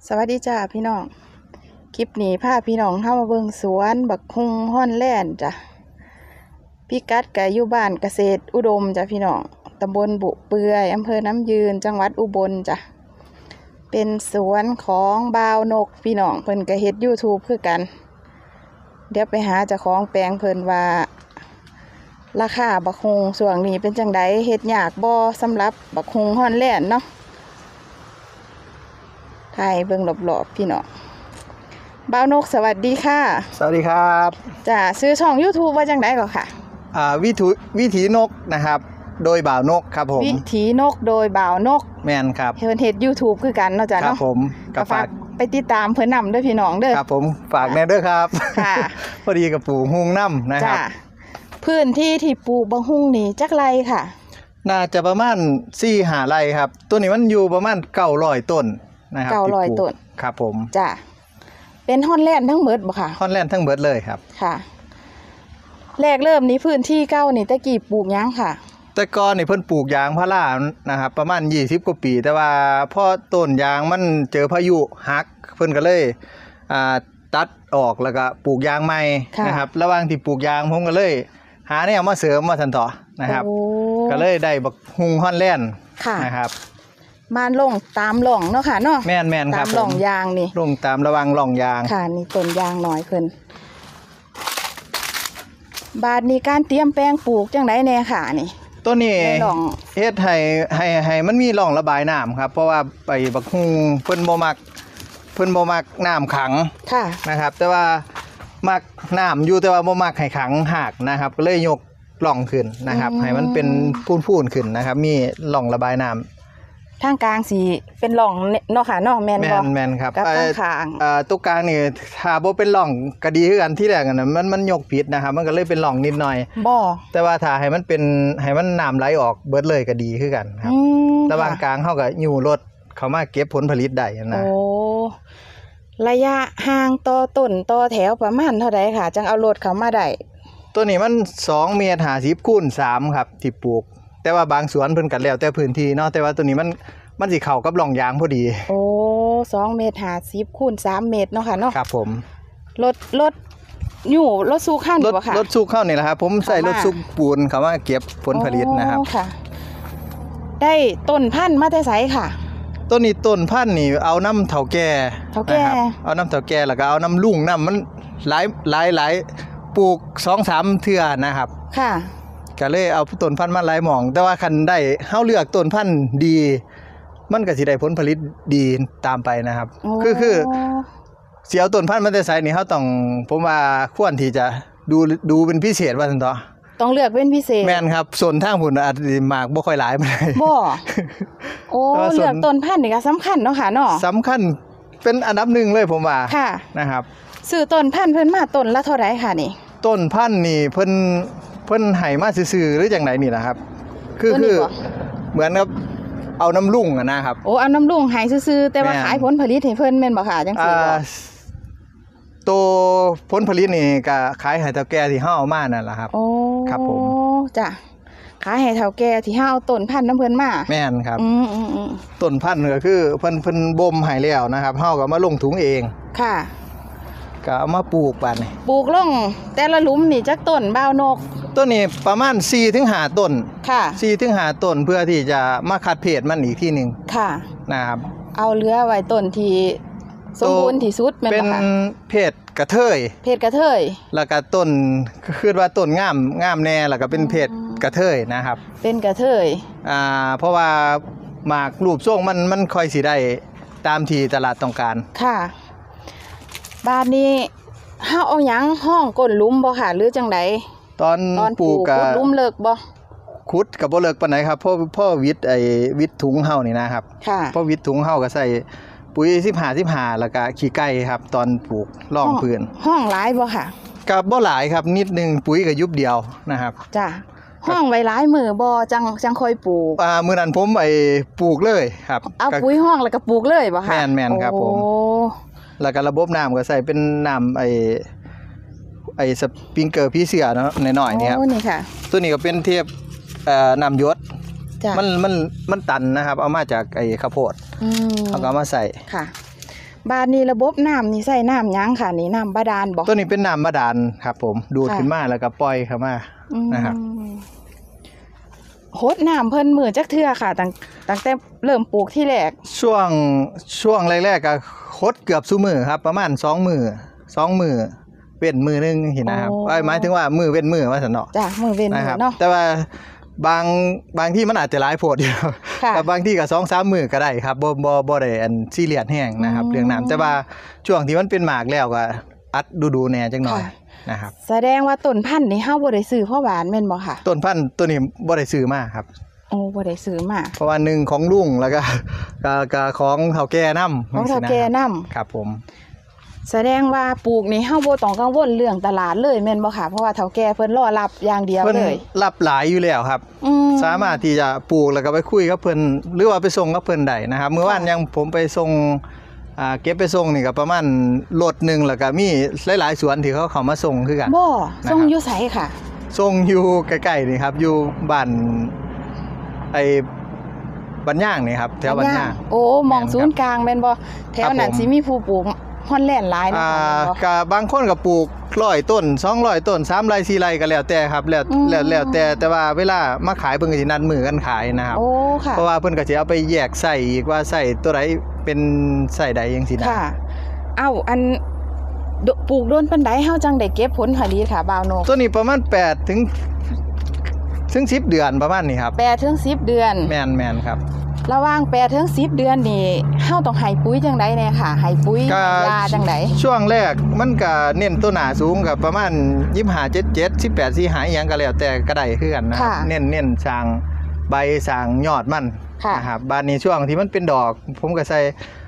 สวัสดีจ้าพี่น้องคลิปนี้พาพี่น้องเข้ามาเบิ่งสวนบักฮุงฮอนแลนด์จ้ะพิกัดก็อยู่บ้านเกษตรอุดมจ้ะพี่น้องตำบลบุเปื่อยอำเภอน้ำยืนจังหวัดอุบลจ้ะเป็นสวนของบ่าวนกพี่น้องเพิ่นก็เฮ็ด YouTube คือกันเดี๋ยวไปหาเจ้าของแปลงเพิ่นว่าราคาบักฮุงช่วงนี้เป็นจังไดเฮ็ดยากบ่สำหรับบักฮุงฮอนแลนด์เนาะถ่ายเบิ่งรอบๆพี่น้องบ่าวนกสวัสดีค่ะสวัสดีครับจ้าซื้อช่อง YouTube ว่าจังไดก่อนค่ะวิถีนกนะครับโดยบ่าวนกครับผมวิถีนกโดยบ่าวนกแม่นครับเพิ่นเฮ็ด YouTube คือกันเนาะจ้ะเนาะครับผมก็ฝากไปติดตามเพิ่นนำด้วยพี่น้องเด้อครับผมฝากแน่เด้อครับค่ะพอดีกับปลูกฮุงน้ำนะครับพื้นที่ที่ปลูกบักฮุงนี่จักไรค่ะน่าจะประมาณ4-5 ไร่ครับตัวนี้มันอยู่ประมาณ900 ต้นนะครับ 900 ต้นครับผมจ้ะเป็นฮอนแลนด์ทั้งหมดบ่ค่ะฮอนแลนด์ทั้งหมดเลยครับค่ะแรกเริ่มนี้พื้นที่เก่านี่ตะกี้ปลูกหยังค่ะแต่ก่อนนี่เพิ่นปลูกยางพารานะครับประมาณ20 กว่าปีแต่ว่าพอต้นยางมันเจอพายุหักเพิ่นก็เลยตัดออกแล้วก็ปลูกยางใหม่นะครับระหว่างที่ปลูกยางผมก็เลยหาแนวมาเสริมมาซั่นต่อนะครับก็เลยได้บักฮุงฮอนแลนด์นะครับมาลงตามหล่องเนาะค่ะเนาะแม่นๆครับตามหล่องยางนี่ลงตามระวังหล่องยางค่ะนี่ต้นยางน้อยเพิ่นบาดนี้การเตรียมแปลงปลูกจังได๋แน่ค่ะนี่ต้นนี้เฮ็ดให้มันมีร่องระบายน้ำครับเพราะว่าไปบักฮุงเพิ่นบ่มักน้ำขังค่ะนะครับแต่ว่ามักน้ำอยู่แต่ว่าบ่มักให้ขังหากนะครับก็เลยยกร่องขึ้นนะครับให้มันเป็นพูนๆขึ้นนะครับมีร่องระบายน้ำทางกลางสีเป็นร่องเนาะค่ะเนาะแม่นบ่แม่นครับกับข้างตัวกลางนี่ถ้าบ่เป็นร่องก็ดีคือกันที่แรกน่ะมันยกผิดนะครับมันก็เลยเป็นร่องนิดหน่อยบ่แต่ว่าถ้าให้มันน้ำไหลออกเบิดเลยก็ดีคือกันครับระหว่างกลางเฮาก็อยู่รถเข้ามาเก็บผลผลิตได้นะโอ้ระยะห่างต่อต้นต่อแถวประมาณเท่าใดค่ะจังเอารถเข้ามาได้ตัวนี้มัน2 เมตร 50 คูณ 3ครับที่ปลูกแต่ว่าบางสวนเพิ่นก็แล้วแต่พื้นที่เนาะแต่ว่าตัวนี้มันสิเข้ากับร่องยางพอดีโอ้2 เมตร 50 คูณ 3 เมตรเนาะค่ะเนาะครับผมรถอยู่รถสูกเข้านี่บ่ค่ะรถสูกเข้านี่แหละครับผมใส่รถสูกปูนเข้ามาเก็บผลผลิตนะครับค่ะได้ต้นพันธุ์มาแต่ไสค่ะต้นนี้ต้นพันธุ์นี่เอาน้ำเฒ่าแก่เอาน้ำเฒ่าแก่แล้วก็เอาน้ำลุงน้ำมันหลายปลูก 2-3 เทื่อนะครับค่ะก็เลยเอาต้นพันธุ์มาหลายหม่องแต่ว่าคันได้เฮาเลือกต้นพันธุ์ดีมันก็สิได้ผลผลิตดีตามไปนะครับคือสิเอาต้นพันธุ์มาแต่ไสนี่เฮาต้องผมว่าควรที่จะดูเป็นพิเศษว่าซั่นต่อต้องเลือกเป็นพิเศษแม่นครับส่วนทางพุ่นอาจสิมากบ่ค่อยหลายปานใดบ่โอ้เลือกต้นพันธุ์นี่ก็สำคัญเนาะค่ะเนาะสำคัญเป็นอันดับ1เลยผมว่านะครับซื้อต้นพันธุ์เพิ่นมาต้นละเท่าใดค่ะนี่ต้นพันธุ์นี่เพิ่นให้มาซื่อๆหรือจังได๋นี่ล่ะครับคือเหมือนกับเอาน้ำลุงนะครับโอ้เอาน้ำลุงให้ซื่อๆแต่ว่าขายผลผลิตให้เพิ่นแม่นบ่ค่ะจังซี่บ่ตัวผลผลิตนี่ก็ขายให้เฒ่าแก่ที่เฮาเอามานั่นล่ะครับโอ้ครับผมจ้ะขายให้เฒ่าแก่ที่เฮาเอาต้นพันธุ์นำเพิ่นมาแม่นครับต้นพันธุ์ก็คือเพิ่นบ่มให้แล้วนะครับเฮาก็มาลงถุงเองค่ะก็เอามาปลูกบัดนี้ปลูกลงแต่ละหลุมนี่จักต้นบ่าวนกต้นนี้ประมาณ 4-5 ต้นค่ะ 4-5 ต้นเพื่อที่จะมาคัดเพศมันอีกทีนึงค่ะนะครับเอาเหลือไว้ต้นที่สมบูรณ์ที่สุดแม่นบ่ค่ะเป็นเพศกระเทยแล้วก็ต้นคือว่าต้นงามแน่แล้วก็เป็นเพศกระเทยนะครับเป็นกระเทยเพราะว่าหมากรูปทรงมันค่อยสิได้ตามที่ตลาดต้องการค่ะบาดนี้เฮาเอาหยังห้องก้นหลุมบ่ค่ะหรือจังไดตอนปลูกก็หลุมเลิกบ่ขุดก็บ่เลิกปานใดครับพ่อวิทถุงเฮานี่นะครับพ่อวิทถุงเฮาก็ใส่ปุ๋ย15แล้วก็ขี้ไก่ครับตอนปลูกร่องพื้นห้องหลายบ่ค่ะก็บ่หลายครับนิดนึงปุ๋ยก็ยุบเดียวนะครับจ้ะห้องไว้หลายมื้อบ่จังค่อยปลูกมื้อนั้นผมไปปลูกเลยครับเอาปุ๋ยห้องแล้วก็ปลูกเลยบ่ค่ะแม่นครับผมแล้วก็ระบบน้ำก็ใส่เป็นน้ำไอ้สปริงเกอร์พี่เสือเนาะน้อยๆนี่ครับนี่ค่ะตัวนี้ก็เป็นเทียบน้ำหยดมันตันนะครับเอามาจากไอ้ข้าวโพดเอามาใส่ค่ะบ้านนี้ระบบน้ำนี่ใส่น้ำหยังค่ะนี่น้ำบาดาลบ่ตัวนี้เป็นน้ำบาดาลครับผมดูดขึ้นมาแล้วก็ปล่อยเข้ามานะครับโหดน้ำเพิ่นมือจักเทื่อค่ะตั้งแต่เริ่มปลูกที่แรกช่วงแรกๆก็คดเกือบซุมื้อครับประมาณ2มื้อเว้นมื้อนึงเห็นนะครับหมายถึงว่ามื้อเว้นมื้อว่าซั่นเนาะจ้ะมื้อเว้นมื้อเนาะแต่ว่าบางที่มันอาจจะหลายโพดอยู่แต่บางที่ก็ 2-3 มื้อก็ได้ครับบ่ได้อันซีเรียสแห้งนะครับเรื่องน้ำแต่ว่าช่วงที่มันเป็นหมากแล้วก็อัดดูแน่จังหน่อยนะครับแสดงว่าต้นพันธุ์นี่เฮาบ่ได้ซื้อเพราะหวานแม่นบ่ค่ะต้นพันธุ์ตัวนี้บ่ได้ซื้อมาครับโอ้บ่ได้ซื้อมาเพราะว่าหนึ่งของลุงแล้วก็ของเฒ่าแก่นำของเฒ่าแก่นำครับผมแสดงว่าปลูกนี่เฮาบ่ต้องกังวลเรื่องตลาดเลยแม่นบ่ค่ะเพราะว่าเฒ่าแก่เพิ่นรอรับอย่างเดียวเลยเพิ่นรับหลายอยู่แล้วครับสามารถที่จะปลูกแล้วก็ไปคุยกับเพิ่นหรือว่าไปส่งกับเพิ่นได้นะครับเมื่อวานยังผมไปส่งเก็บไปส่งนี่ก็ประมาณรถนึงแล้วก็มีหลายๆสวนที่เขามาส่งคือกันบ่ส่งอยู่ไสค่ะส่งอยู่ใกล้ๆนี่ครับอยู่บ้านบ้านย่างนี่ครับแถวบ้านย่างโอ้มองศูนย์กลางแม่นบ่แถวนั้นสิมีผู้ปลูกฮอนแลนด์หลายนะคะก็บางคนก็ปลูก100ต้น200ต้น3ไร่4ไร่ก็แล้วแต่ครับแล้วแต่ว่าเวลามาขายเพิ่นก็สินัดมื้อกันขายนะครับโอ้ค่ะเพราะว่าเพิ่นก็สิเอาไปแยกไส้อีกว่าไส้ตัวใดเป็นไส้ใดจังซี่นะค่ะอันปลูกโดนปานใดเฮาจังได้เก็บผลผลิตค่ะบ่าวนกตัวนี้ประมาณ8ถึง10เดือนประมาณนี้ครับ 8ถึง10เดือนแม่นครับระหว่าง8ถึง10เดือนนี่เฮาต้องให้ปุ๋ยจังได๋แน่ค่ะให้ปุ๋ยยาจังได๋ช่วงแรกมันก็เน้นต้นหนาสูงกับประมาณ25 77 18 45อีหยังก็แล้วแต่ก็ได้คือกันนะครับเน้นสร้างใบสร้างยอดมันนะครับบานนี้ช่วงที่มันเป็นดอกผมก็ใส่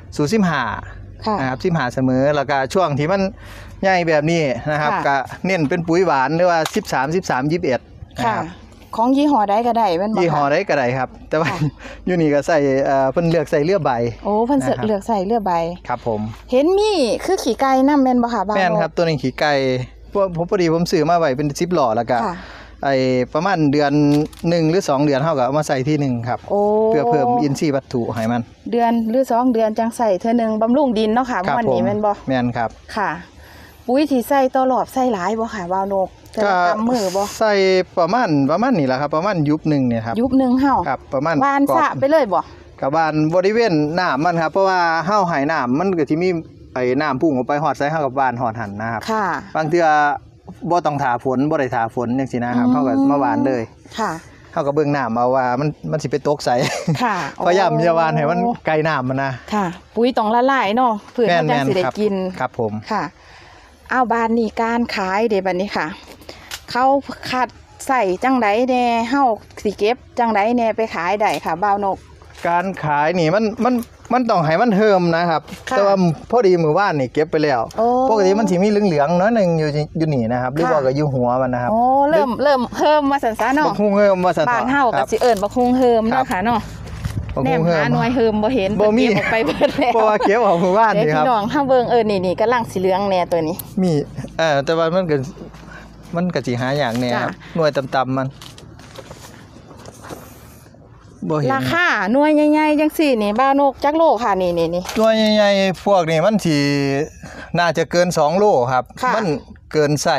0.15นะครับ15เสมอแล้วก็ช่วงที่มันใหญ่แบบนี้นะครับก็เน้นเป็นปุ๋ยหวานหรือว่า13 21นะครับของยี่ห้อใดก็ได้แม่นบ่ยี่ห้อใดก็ได้ครับแต่ว่าอยู่นี่ก็ใส่เพิ่นเลือกใส่เลือใบโอ้เพิ่นเลือกใส่เลือใบครับผมเห็นมีคือขี้ไก่นำแม่นบ่ค่ะบ้านแม่นครับตัวนี้ขี้ไก่ผมพอดีผมซื้อมาไว้เป็น10หล่อแล้วก็ประมาณเดือน1หรือ2เดือนเฮาก็เอามาใส่ทีนึงครับเพื่อเพิ่มอินทรีย์วัตถุให้มันเดือนหรือ2เดือนจังใส่เทื่อนึงบำรุงดินเนาะค่ะวันนี้แม่นบ่แม่นครับค่ะปุ๋ยที่ใส่ต่อรอบใส่หลายบ่ค่ะบ่าวนกก็มือบ่ใส่ประมาณนี่แหละครับประมาณยุบนึงเนี่ยครับยุบนึงเฮาครับประมาณหวานสะไปเลยบ่กับบ้านบริเวณน้ำมันครับเพราะว่าเฮาให้น้ำมันก็สิมีน้ำพุ่งออกไปฮอดใส่เฮากับบ้านฮอดหั่นนะครับค่ะบางเทื่อบ่ต้องถาฝนบ่ได้ถาฝนจังซี่นะครับเฮาก็มาหวานเลยค่ะเฮาก็เบิ่งน้ำเอาว่ามันสิไปตกใส่ค่ะพยายามอย่าหวานให้มันไกลน้ำมันนะค่ะปุ๋ยต้องละลายเนาะเพื่อมันจังสิได้กินครับผมค่ะเอาบ้านนี้การขายเด้บัดนี้ค่ะเขาคัดใส่จังไดแน่เฮาสิเก็บจังไดแน่ไปขายได้ค่ะบ่าวนกการขายนี่มันต้องให้มันเฮิมนะครับแต่ว่าพอดีมื้อวานนี่เก็บไปแล้วปกติมันสิมีเหลืองๆน้อยนึงอยู่นี่นะครับหรือว่าก็อยู่หัวมันนะครับโอ้เริ่มเฮิมมาซั่นซะเนาะบักฮุงเฮิมว่าซั่นบ้านเฮาก็สิเอิ้นบักฮุงเฮิมเนาะค่ะเนาะแนมหาหน่วยเฮิมบ่เห็นบ่มีออกไปเบิดแล้วเพราะว่าเก็บออกมื้อวานนี่ครับพี่น้องเฮาเบิ่งนี่กำลังสิเหลืองแน่ตัวนี้มีแต่ว่ามันก็สิหาอย่างแน่ครับหน่วยต่ำๆมันบ่เห็นราคาหน่วยใหญ่ๆจังซี่นี่บ้านกจักโลค่ะนี่หน่วยใหญ่ๆพวกนี้มันสิน่าจะเกิน2โลครับมันเกินไส้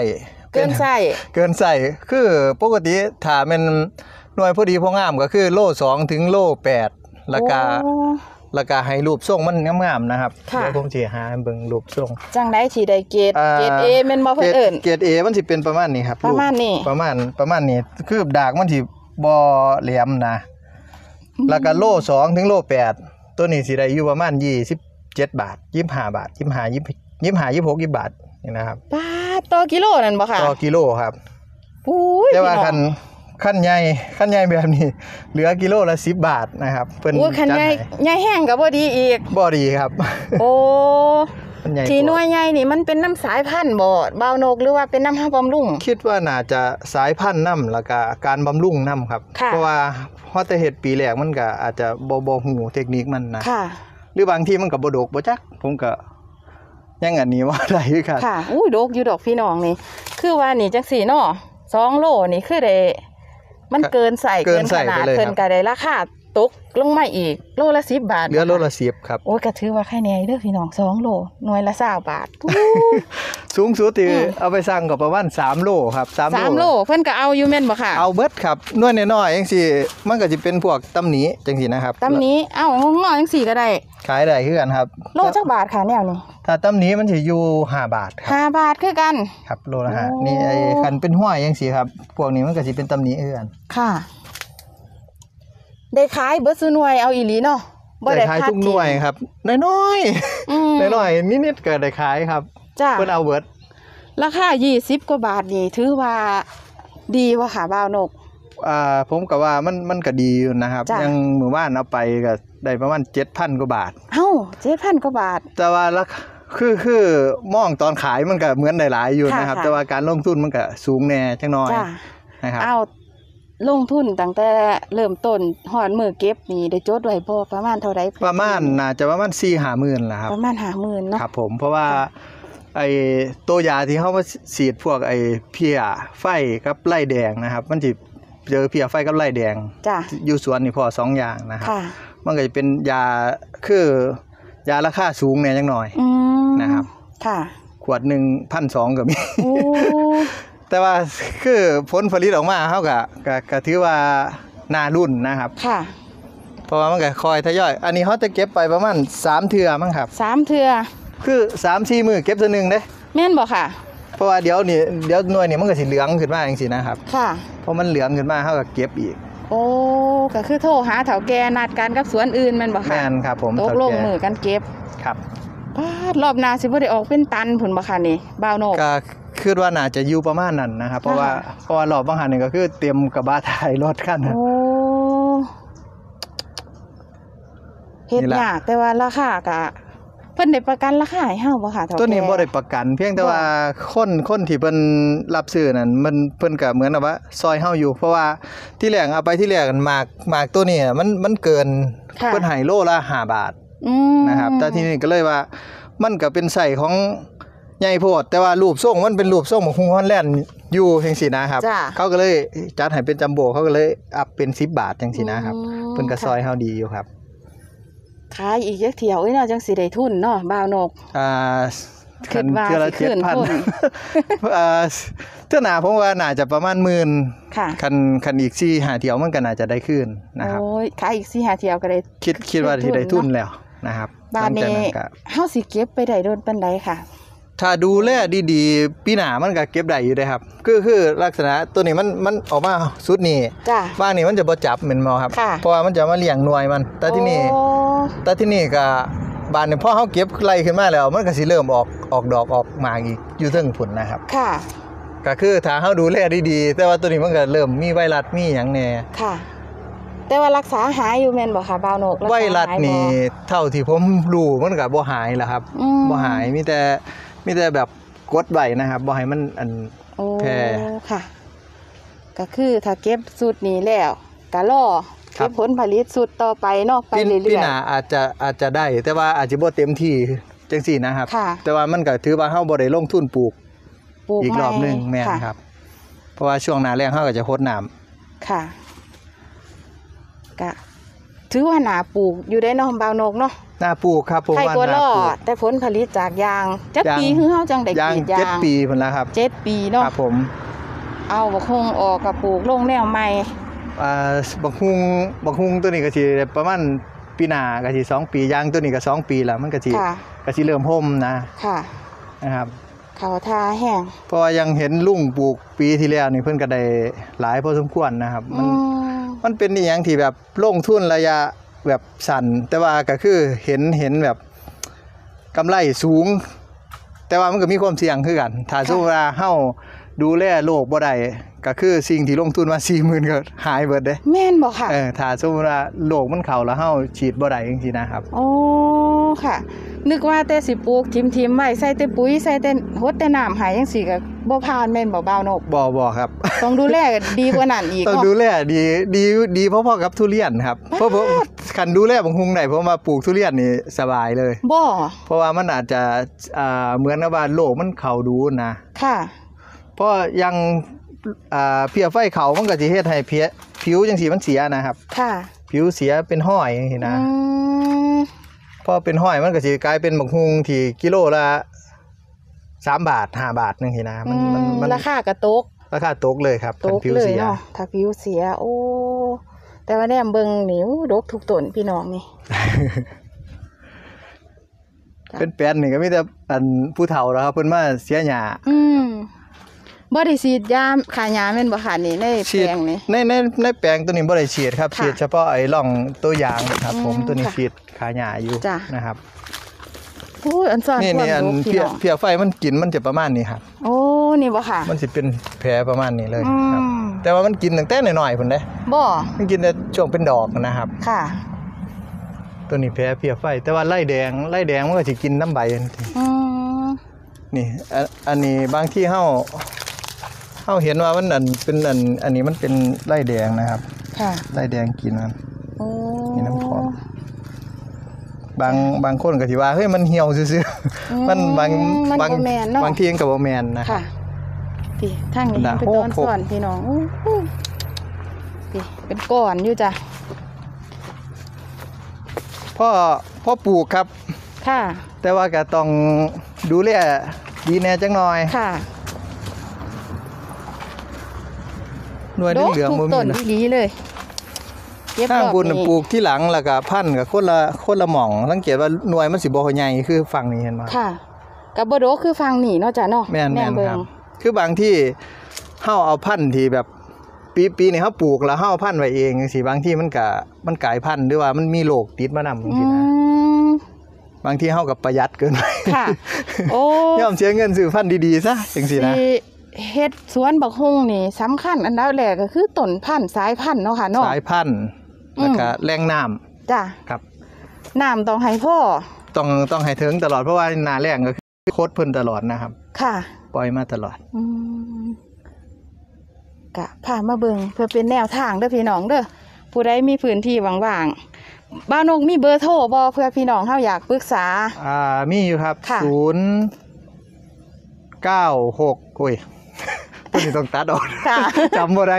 คือปกติถ้ามันหน่วยพอดีพองามก็คือโล2ถึงโล8แล้วก็ให้รูปทรงมันงามๆนะครับเดี๋ยวผมสิหาเบิ่งรูปทรงจังได๋สิได้เกรด A แม่นบ่เพิ่นเอิ้นเกรด A มันสิเป็นประมาณนี้ครับประมาณนี้คือดากมันสิบ่แหลมนะแล้วก็โล2ถึงโล8ตัวนี้สิได้อยู่ประมาณ27บาท25บาท25 26บาทนี่นะครับบาทต่อกิโลนั่นบ่ค่ะต่อกิโลครับแต่ว่าคันใหญ่แบบนี้เหลือกิโลละ10บาทนะครับเพิ่นคันใหญ่แห้งก็บ่ดีอีกบ่ดีครับโอ้ที่หน่วยใหญ่นี่มันเป็นน้ำสายพันธุ์บ่บ่าวนกหรือว่าเป็นน้ำบำรุงคิดว่าน่าจะสายพันธุ์น้ำแล้วก็การบำรุงน้ำครับเพราะว่าพอแต่เฮ็ดปีแรกมันก็อาจจะบ่ฮู้เทคนิคมันนะหรือบางทีมันก็บ่ดกบ่จักผมก็ยังอันนี้ว่าได้คือกันค่ะอุ้ยดกอยู่ดอกพี่น้องนี่คือว่านี่จังซี่เนาะ2โลนี่คือได้มันเกินใส่เกินขนาดเพิ่นก็ได้ราคาตกลงมาอีกโลละ10 บาทเหลือโลละ10ครับโอ้ยก็ถือว่าไข่แหน่เด้อพี่น้อง2 โลหน่วยละ20 บาทสูงสุดที่เอาไปสั่งก็ประมาณ3 โลครับ 3 โลเพิ่นก็เอาอยู่แม่นบ่ค่ะเอาเบิดครับหน่วยน้อยๆจังซี่มันก็สิเป็นพวกตำหนิจังซี่นะครับตำนี้เอ้างอๆจังซี่ก็ได้ขายได้คือกันครับโลจักบาทค่ะแนวนี้ถ้าตำหนิมันสิอยู่5 บาทครับ 5 บาทคือกันครับโลละ5นี่ไอ้คันเป็นห้อยจังซี่ครับพวกนี้มันก็สิเป็นตำหนิคือกันค่ะได้ขายเบิดซุหน่วยเอาอีหลีเนาะบ่ได้ขายทุกหน่วยครับน้อยๆน้อยๆนิดๆก็ได้ขายครับเพิ่นเอาเบิดราคา20 กว่าบาทนี่ถือว่าดีบ่ค่ะบ่าวนกผมก็ว่ามันก็ดีอยู่นะครับยังมื้อวานเอาไปก็ได้ประมาณ 7,000 กว่าบาทเอ้า 7,000 กว่าบาทแต่ว่าราคาคือมองตอนขายมันก็เหมือนได้หลายอยู่นะครับแต่ว่าการลงทุนมันก็สูงแน่จังน้อยนะครับเอาลงทุนตั้งแต่เริ่มต้นฮอดมื้อเก็บนี่ได้จดไว้บ่ประมาณเท่าใดประมาณน่าจะประมาณ 4-5 หมื่นล่ะครับประมาณ 50,000 เนาะครับผมเพราะว่าไอ้ตัวยาที่เฮามาฉีดพวกไอ้เพี้ยไฟกับไล่แดงนะครับมันสิเจอเพี้ยไฟกับไล่แดงอยู่สวนนี่พอ2อย่างนะครับมันก็จะเป็นยาคือยาราคาสูงแน่จังหน่อยนะครับค่ะขวดนึง 1,200 ก็มีแต่ว่าคือผลผลิตออกมาเฮาก็ถือว่าน่ารุ่นนะครับค่ะเพราะว่ามันก็คอยทยอยอันนี้เฮาจะเก็บไปประมาณ3 เทื่อมั้งครับ 3 เทื่อคือ 3-4 มื้อเก็บเทื่อนึงเด้แม่นบ่ค่ะเพราะว่าเดี๋ยวหน่วยนี่มันก็สิเหลืองขึ้นมาจังซี่นะครับค่ะพอมันเหลืองขึ้นมาเฮาก็เก็บอีกโอ้ก็คือโทรหาเฒ่าแก่นัดกันกับสวนอื่นแม่นบ่ค่ะแม่นครับผมตกลงมือกันเก็บครับรอบหน้าสิบ่ได้ออกเป็นตันพุ่นบ่ค่ะนี่บ่าวนกก็คิดว่าน่าจะอยู่ประมาณนั้นนะครับเพราะว่ารอบบางหันนี่ก็คือเตรียมกระบะท้ายรถคันโอ้เฮ็ดยากแต่ว่าราคาก็เพิ่นได้ประกันราคาให้เฮาบ่ค่ะเฒ่าแก่ตัวนี้บ่ได้ประกันเพียงแต่ว่าคนที่เพิ่นรับซื้อนั่นเพิ่นก็เหมือนกับว่าซอยเฮาอยู่เพราะว่าที่แรกเอาไปที่แรกหมากตัวนี้มันเกินเพิ่นให้โลละ5 บาทนะครับแต่ทีนี้ก็เลยว่ามันก็เป็นไส้ของใหญ่โพดแต่ว่ารูปทรงมันเป็นรูปทรงของฮุงฮอนแลนด์อยู่จังซี่นะครับเขาก็เลยจัดให้เป็นจัมโบ้เขาก็เลยอัพเป็น10 บาทจังซี่นะครับเพิ่นก็ซอยเฮาดีอยู่ครับขายอีกจักเที่ยวเนาะจังสิได้ทุนเนาะบ่าวนกคันเทื่อละ 7,000 เทื่อหน้าผมว่าน่าจะประมาณ 10,000 ค่ะคันอีก 4-5 เที่ยวมันก็น่าจะได้คืนนะครับโอ้ยขายอีก 4-5 เที่ยวก็ได้คิดว่าสิได้ทุนแล้วนะครับบาดนี้เฮาสิเก็บไปได้โดนปานใดค่ะถ้าดูแลดีๆปีหน้ามันก็เก็บได้อยู่เด้ครับคือลักษณะตัวนี้มันออกมาสุดนี่บ้านนี่มันจะบ่จับแม่นบ่ครับเพราะว่ามันจะมาเลี้ยงหน่วยมันแต่ที่นี่ก็บ้านนี่พอเฮาเก็บไล่ขึ้นมาแล้วมันก็สิเริ่มออกดอกออกหมากอีกอยู่เทิงผลนะครับค่ะก็คือถ้าเฮาดูแลดีๆแต่ว่าตัวนี้มันก็เริ่มมีไวรัสมีหยังแน่ค่ะแต่ว่ารักษาหายอยู่แม่นบ่ค่ะบ่าวนกไวรัสนี่เท่าที่ผมรู้มันก็บ่หายล่ะครับบ่หายมีแต่แบบกดไว้นะครับบ่ให้มันแพร่ค่ะก็คือถ้าเก็บสูตรนี้แล้วก็รอเก็บผลผลิตสูตรต่อไปเนาะไปเรื่อยๆปีหน้าอาจจะได้แต่ว่าอาจจะบ่เต็มที่จังซี่นะครับแต่ว่ามันก็ถือว่าเฮาบ่ได้ลงทุนปลูกอีกรอบนึงแม่นครับเพราะว่าช่วงหน้าแล้งเฮาก็จะรดน้ำค่ะก็ถือว่าหน้าปลูกอยู่ได้เนาะบ่าวนกเนาะหน้าปลูกครับผมว่าหน้าปลูกแต่ผลผลิตจากยาง7 ปีคือเฮาจังได้กรีดยาง 7 ปีพุ่นแล้วครับ 7 ปีเนาะครับผมเอาบักฮุงออกก็ปลูกลงแนวใหม่บักฮุงตัวนี้ก็สิประมาณปีหน้าก็สิ2 ปียางตัวนี้ก็2 ปีแล้วมันก็สิเริ่มห่มนะค่ะนะครับเขาทาแห้งเพราะว่ายังเห็นลุงปลูกปีที่แล้วนี่เพิ่นก็ได้หลายพอสมควรนะครับมันเป็นอีหยังที่แบบลงทุนระยะแบบสั้นแต่ว่าก็คือเห็นแบบกำไรสูงแต่ว่ามันก็มีความเสี่ยงคือกันถ้าสมมุติว่าเฮาดูแลโรคบ่ได้ก็คือสิ่งที่ลงทุนมา 40,000 ก็หายเบิดเด้แม่นบ่ค่ะถ้าสมมุติว่าโรคมันเข้าแล้วเฮาฉีดบ่ได้จังซี่นะครับโอ้ค่ะนึกว่าแต่สิปลูกทิ่มๆไว้ใส่แต่ปุ๋ยใส่แต่หดแต่น้ำให้จังซี่ก็บ่ผ่านแม่นบ่บ่าวนกบ่ครับต้องดูแลดีกว่านั้นอีกต้องดูแลดีพอๆกับทุเรียนครับเพราะคันดูแลบักฮุงได้ผมมาปลูกทุเรียนนี่สบายเลยบ่เพราะว่ามันอาจจะเหมือนกับว่าโรคมันเข้าดูนะค่ะเพราะยังเพี้ยไฟเขามันก็สิเฮ็ดให้ผิวจังซี่มันเสียนะครับค่ะผิวเสียเป็นห้อยจังซี่นะอืมพอเป็นห้อยมันก็สิกลายเป็นบักฮุงที่กิโลละ3 บาท5 บาทจังซี่นะมันราคากระตกราคาตกเลยครับตคันกผิวเลยเสียเนาะถ้าผิวเสีย โอ้แต่ว่าแนมเบิ่งนี่ดกทุกต้นพี่น้องนี่เป็นแปลนนี่ก็มีแต่อันผู้เฒ่าแล้วครับเพิ่นมาเสียหญ้าบ่ได้ฉีดยาฆ่าหญ้าแม่นบ่ค่ะนี่ในแปฉีลดงนี่ในแปลงตัวนี้บ่ได้ฉีดครับค่ะฉีดเฉพาะไอ้ร่องตัวยางครับผมอืมตัวนี้ค่ะฉีดขาหญ้าอยู่จ้ะนะครับโอ้ยอันซ่อนนี่ท่วมอันดกพี่น้องเพียไฟมันกินมันจะประมาณนี้ครับโอ้นี่บ่ค่ะมันสิเป็นแผลประมาณนี้เลยครับอืมแต่ว่ามันกินตั้งแต่น้อยๆพุ่นเด้บ่มันกินแต่ช่วงเป็นดอกนะครับค่ะตัวนี้แผลเพียไฟ แต่ว่าไล่แดงมันก็สิกินน้ำใบทันทีอืมนี่อันนี้บางที่เฮาเห็นว่ามันเป็นอันนี้มันเป็นไล่แดงนะครับค่ะไล่แดงกินมันโอ้มีน้ำพร้อม บางคนก็สิว่าเฮ้ยมันเหี่ยวซื่อๆมันบางมันบ่แม่นเนาะบางทีมันก็บ่แม่นนะค่ะพี่ทางนี้น่ะไปตอนโอ้โหซ่อนพี่น้องอู้หูพี่เป็นก้อนอยู่จ้ะพ่อปลูกครับค่ะแต่ว่าก็ต้องดูแลดีแน่จังหน่อยค่ะหน่วยเหลืองทุบ่กมีต้นนะดีๆเลยเก็บข้างรอบบนน่ะนี้ปลูกที่หลังแล้วก็พันธุ์กับคนละหม่องสังเกตว่าหน่วยมันสิบ่ค่อยใหญ่คือฝั่งนี้เห็นบ่ค่ะกับบ่โดคือฟังนี่เนาะจ้ะเนาะแม่นเบิ่ครับงคือบางที่เฮาเอาพันธุ์ที่แบบปีนี้เฮาปลูกแล้วเฮาเอาพันธุ์ไว้เองจังซี่บางที่มันกลายพันธุ์หรือว่ามันมีโรคติดมานำจังอืซี่นะมบางที่เฮาก็ประหยัดเกินไปค่ะ โอ้ยอมเสียเงินซื้อพันธุ์ดีๆซะจังซี่นะสิเฮ็ดสวนบักฮุงนี่สำคัญอันดับแรกก็คือต้นพันธุ์สายพันธุ์เนาะค่ะเนาะสายพันธุ์แล้วก็แหล่งน้ำจ้ะครับน้ำต้องให้พ่อต้องให้ถึงตลอดเพราะว่าหน้าแล้งก็คือโคตรเพิ่นตลอดนะครับค่ะปล่อยมาตลอดอืมกะพามาเบิ่งเพื่อเป็นแนวทางเด้อพี่น้องเด้อผู้ใดมีพื้นที่ว่างๆบ้านนกมีเบอร์โทรบ่เพื่อพี่น้องเฮาอยากปรึกษามีอยู่ครับค่ะ 096โอ้ย ตัวนี้ต้องตัดออกค่ะจำบ่ได้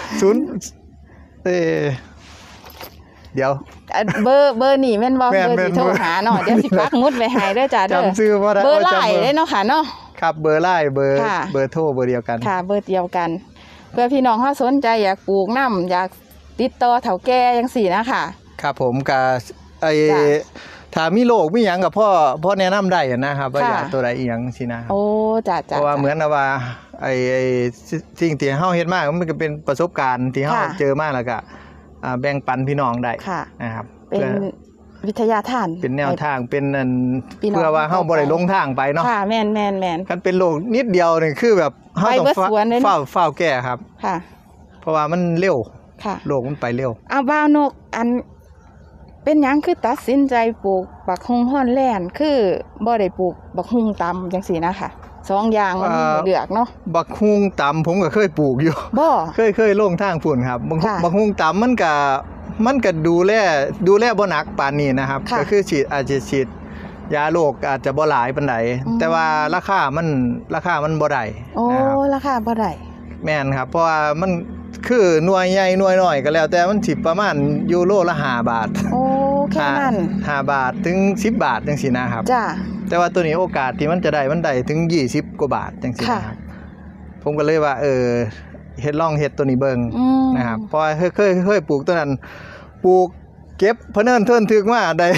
0เดี๋ยวเบอร์นี่แม่นบ่แม่เบนอร์ที่โทรหาเนาะเดี๋ยวสิปักหมุดไว้ให้เด้อจ้าเด้อจำชื่อบ่ได้เบอร์ไลจำน์ได้เนาะค่ะเนาะครับเบอร์ไลน์เบอร์ค่ะเบอร์โทรเบอร์เดียวกันค่ะ เบอร์เดียวกัน เพื่อพี่น้องเฮาสนใจอยากปลูกน้ำอยากติดต่อเฒ่าแก่จังซี่นะค่ะครับผมก็ไอ้จ้ะถ้ามีโรคมีหยังกับพ่อแนะนำได้นะครับว่าค่ะยาตัวใดอีหยังสินะครับโอ้จ้าเพจ้าราะว่าเหมือนกับว่าไอ้สิ่งที่เฮาเฮ็ดมามันก็เป็นประสบการณ์ที่เฮาค่ะเจอมาแล้วก็แบ่งปันพี่น้องได้ค่ะนะครับเป็นวิทยาทานเป็นแนวทางเป็นอันพี่น้องเพื่อว่าเฮาบ่ได้ลงทางไปเนาะค่ะแม่นคันเป็นโรคนิดเดียวนี่คือแบบเฮาไปต้องเบิดสวนเลยเนอะเฝ้าแก้ครับค่ะเพราะว่ามันเร็วค่ะโรคมันไปเร็วเอาบ้าวนกอันเป็นหยังคือตัดสินใจปลูกบักฮุงฮอนแลนด์คือบ่ได้ปลูกบักฮุงตำจังซี่นะคะสองอย่างมันมีให้เลือกเนาะบักฮุงตำผมก็เคยปลูกอยู่บ่เคยลงทางฝุ่นครับบักค่ะบักฮุงตำมันก็ดูแลบ่หนักปานนี้นะครับค่ะก็คืออาจจะฉีดยาโรคอาจจะบ่หลายปานใดอืมแต่ว่าราคามันบ่ได้โอ้นะครับราคาบ่ได้แม่นครับ เพราะว่ามันคือหน่วยใหญ่หน่วยน้อยก็แล้ว แต่มันสิประมาณยูโรละ5 บาทโอ้แค่นั้น 5 บาทถึง10 บาทจังซี่นะครับจ้าแต่ว่าตัวนี้โอกาสที่มันจะได้ถึง20 กว่าบาทจังซี่ค่ะนะครับผมก็เลยว่าเฮ็ดลองเฮ็ดตัวนี้เบิ่งอืมนะครับเพราะว่าเคยปลูกตัวนั้นปลูกเก็บพะเนินเทินถึกมาได้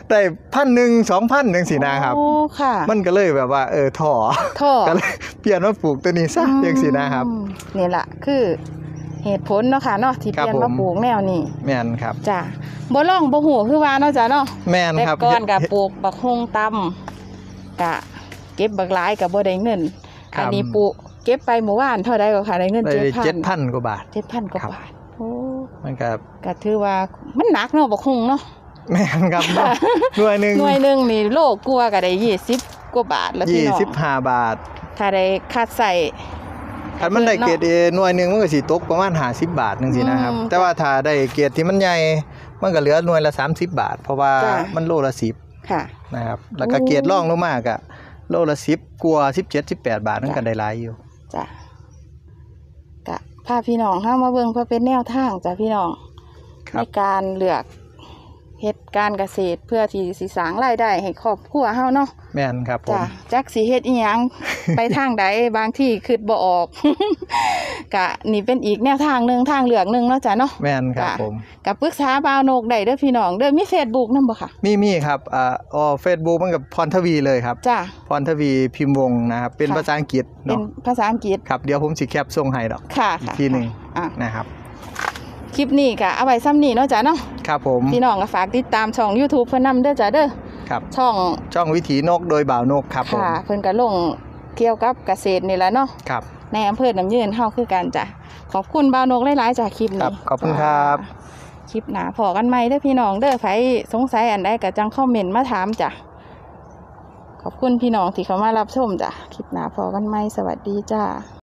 1,000 2,000จังซี่นะครับโอ้ค่ะมันก็เลยแบบว่าท้อท่อก็เลยเปลี่ยนมาปลูกตัวนี้ซะจังซี่นะครับนี่ล่ะคือเหตุผลเนาะค่ะเนาะที่เปลี่ยนครับผมมาปลูกแนวนี้แม่นครับจ้าบ่ลองบ่ฮู้คือว่าเนาะจ้าเนาะแม่นแต่ครับก่อนก็ปลูกบักฮุงตำกะเก็บบักหลายก็บ่ได้เงินครับอันนี้ปลูกเก็บไปเมื่อวานเท่าใดก็ค่ะได้เงินได้ 7,000 7,000 กว่าบาท 7,000 กว่าครับบาทโอ้มันก็ก็ถือว่ามันหนักเนาะบักฮุงเนาะแม่นครับหน่วยหนึงหน่วยหนึงนี่โลกลัวาก็ได้20 กว่าบาทแล้วพี่น้อง 25 บาทถ้าได้คัดใส่คันมันได้เกรด A หน่วยหนึงมันก็สิตกประมาณ50 บาทจังซี่นะครับอืมแต่ว่าถ้าได้เกรดที่มันใหญ่มันก็เหลือหน่วยละ30 บาท เพราะว่าจ้ะมันโลละ10 ค่ะนะครับแล้วก็โอ้เกรดรองลงมาก็โลละ10กว่า17 18 บาทนั่นก็ได้หลายอยู่จ้ะกะพาพี่น้องเฮามาเบิ่งเพื่อเป็นแนวทางจ้ะพี่น้องครับในการเลือกเฮ็ดการเกษตรเพื่อที่สิสร้างรายได้ให้ครอบครัวเฮาเนาะแม่นครับผมจ้ะจักสิเฮ็ดอีหยัง ไปทางใดบางที่คิดบ่ออก กะนี่เป็นอีกแนวทางหนึงทางเลือกหนึงเนาะจ้ะเนาะแม่นครับจ้ะผมกับปรึกษาบ่าวนกได้เด้อพี่น้องเด้อมี Facebook นำบ่ค่ะมีครับFacebook มันกับพรทวีเลยครับจ้ะพรทวีพิมพ์วงศ์นะครับเป็นค่ะภาษาอังกฤษเป็นเนาะภาษาอังกฤษครับเดี๋ยวผมสิแคปส่งให้ดอกค่ะอีกค่ะทีหนึงอ่ะนะครับคลิปนี้ก็เอาไว้ซ้ำนี้เนาะจ้ะเนาะครับผมพี่น้องก็ฝากติดตามช่อง YouTube เพิ่นนำเด้อจ้ะเด้อครับช่องวิถีนกโดยบ่าวนกครับผมค่ะเพิ่นก็ลงเกี่ยวกับเกษตรนี่แหละเนาะครับในอำเภอน้ำยืนเฮาคือกันจ้ะขอบคุณบ่าวนกหลายๆจ้ะคลิปครันี้บขอบคุณครับจ้ะคลิปหน้าพอกันใหม่เด้อพี่น้องเด้อไผสงสัยอันใดก็จังคอมเมนต์มาถามจ้ะขอบคุณพี่น้องที่เข้ามารับชมจ้ะคลิปหน้าพอกันใหม่สวัสดีจ้า